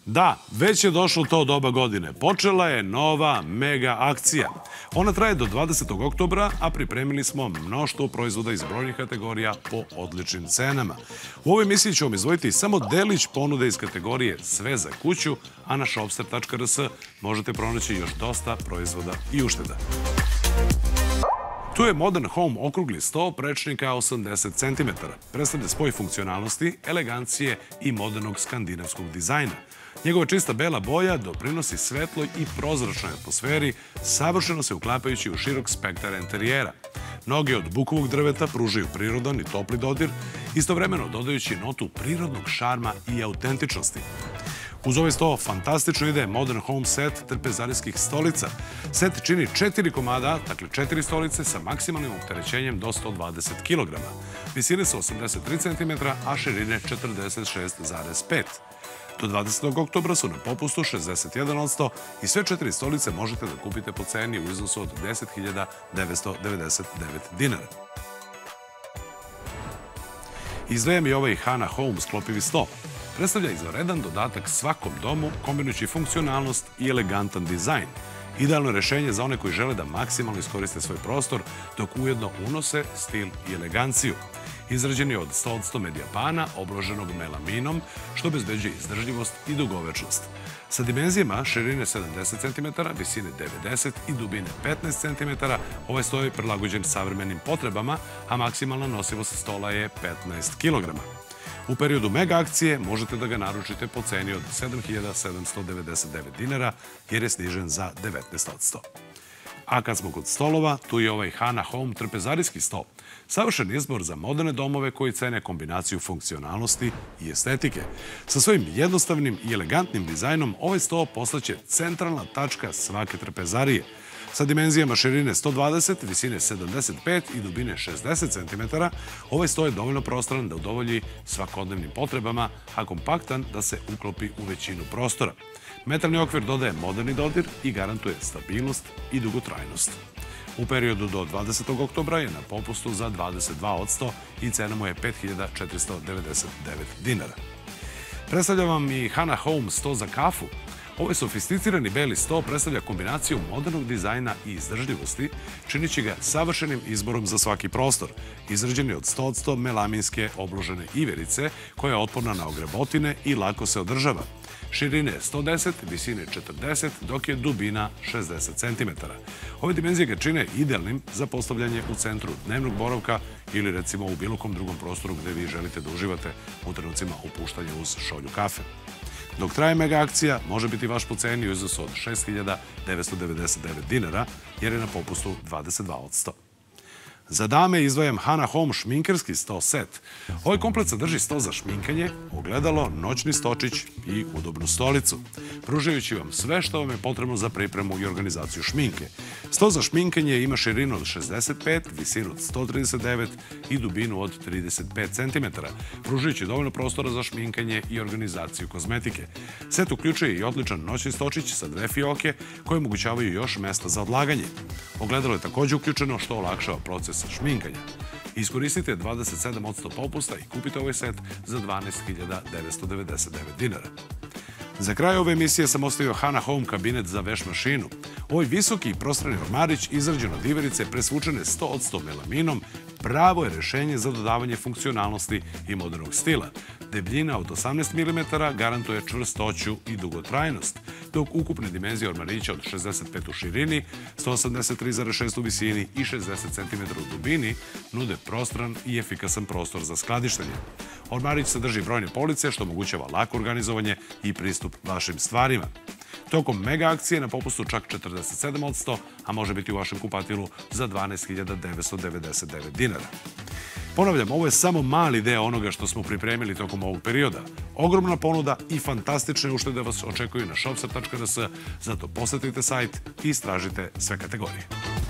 Da, već je došlo to doba godine. Počela je nova mega akcija. Ona traje do 20. oktobra, a pripremili smo mnoštvo proizvoda iz brojnih kategorija po odličnim cenama. U ovoj emisiji ću vam izdvojiti samo delić ponude iz kategorije Sve za kuću, a na shopster.rs možete pronaći još dosta proizvoda i ušteda. Tu je Modern Home okrugli sto prečnika 80 cm. Predstavlja spoj funkcionalnosti, elegancije i modernog skandinavskog dizajna. Njegova čista bela boja doprinosi svetloj i prozračnoj atmosferi, savršeno se uklapajući u širok spektar enterijera. Noge od bukovog drveta pružaju prirodan i topli dodir, istovremeno dodajući notu prirodnog šarma i autentičnosti. Uz ovaj sto fantastično ide Modern Home set trpezarijskih stolica. Set čini 4 komada, dakle 4 stolice sa maksimalnim opterećenjem do 120 kg. Visine su 83 cm, a širine 46,5. Do 20. oktobra su na popustu 61% i sve 4 stolice možete da kupite po ceni u iznosu od 10.999 dinara. Izdvajam i ovaj Hana Home sklopivi sto. Predstavlja izvanredan dodatak svakom domu, kombinujući funkcionalnost i elegantan dizajn. Idealno rešenje za one koji žele da maksimalno iskoriste svoj prostor, dok ujedno unose stil i eleganciju. Izrađen je od 100% medijapana, obloženog melaminom, što obezbeđuje izdržljivost i dugovečnost. Sa dimenzijama širine 70 cm, visine 90 i dubine 15 cm, ovaj sto je prilagođen savremenim potrebama, a maksimalna nosivost stola je 15 kg. U periodu mega akcije možete da ga naručite po ceni od 7.799 dinara, jer je snižen za 19%. A kad smo kod stolova, tu je ovaj Hana Home trpezarijski sto. Savršen izbor za moderne domove koji cene kombinaciju funkcionalnosti i estetike. Sa svojim jednostavnim i elegantnim dizajnom, ovaj sto postaće centralna tačka svake trpezarije. Sa dimenzijama širine 120, visine 75 i dubine 60 cm, ovaj sto je dovoljno prostoran da udovolji svakodnevnim potrebama, a kompaktan da se uklopi u većinu prostora. Metalni okvir dodaje moderni dodir i garantuje stabilnost i dugotrajnost. U periodu do 20. oktobra je na popustu za 22% i cena mu je 5.499 dinara. Predstavljam vam i Hana Home sto za kafu. Ovaj sofisticirani beli sto predstavlja kombinaciju modernog dizajna i izdržljivosti, činići ga savršenim izborom za svaki prostor. Izrađen je od 100% melaminske obložene iverice, koja je otporna na ogrebotine i lako se održava. Širine je 110, visine 40, dok je dubina 60 cm. Ove dimenzije ga čine idealnim za postavljanje u centru dnevnog boravka ili recimo u bilo kom drugom prostoru gde vi želite da uživate u trenucima opuštanja uz šolju kafe. Dok traje mega akcija, može biti vaš po ceni u iznosu od 6.999 dinara, jer je na popustu 22%. Za dame izdvajam Hana Home šminkerski sto set. Ovaj komplet sadrži sto za šminkanje, ogledalo, noćni stočić i udobnu stolicu, pružajući vam sve što vam je potrebno za pripremu i organizaciju šminke. Sto za šminkanje ima širinu od 65, visinu od 139 i dubinu od 35 cm, pružajući dovoljno prostora za šminkanje i organizaciju kozmetike. Set uključuje i odličan noćni stočić sa dve fioke koje omogućavaju još mesta za odlaganje. Ogledalo je takođe uključeno, što olakšava proces šminkanja. Iskoristite 27% popusta i kupite ovaj set za 12.999 dinara. Za kraj ove emisije sam ostavio Hana Home kabinet za veš mašinu. Ovaj visoki i prostrani ormarić, izrađen od iverice presvučene 100% melaminom, pravo je rešenje za dodavanje funkcionalnosti i modernog stila. Debljina od 18 mm garantuje čvrstoću i dugotrajnost, dok ukupne dimenzije ormarića od 65 u širini, 183,6 u visini i 60 cm u dubini nude prostran i efikasan prostor za skladištenje. Ormarić sadrži brojne police, što omogućava lako organizovanje i pristup vašim stvarima. Tokom mega akcije na popustu čak 47%, a može biti u vašem kupatilu za 12.999 dinara. Ponavljam, ovo je samo mali deo onoga što smo pripremili tokom ovog perioda. Ogromna ponuda i fantastične uštede vas očekuju na shopster.rs, zato posetite sajt i istražite sve kategorije.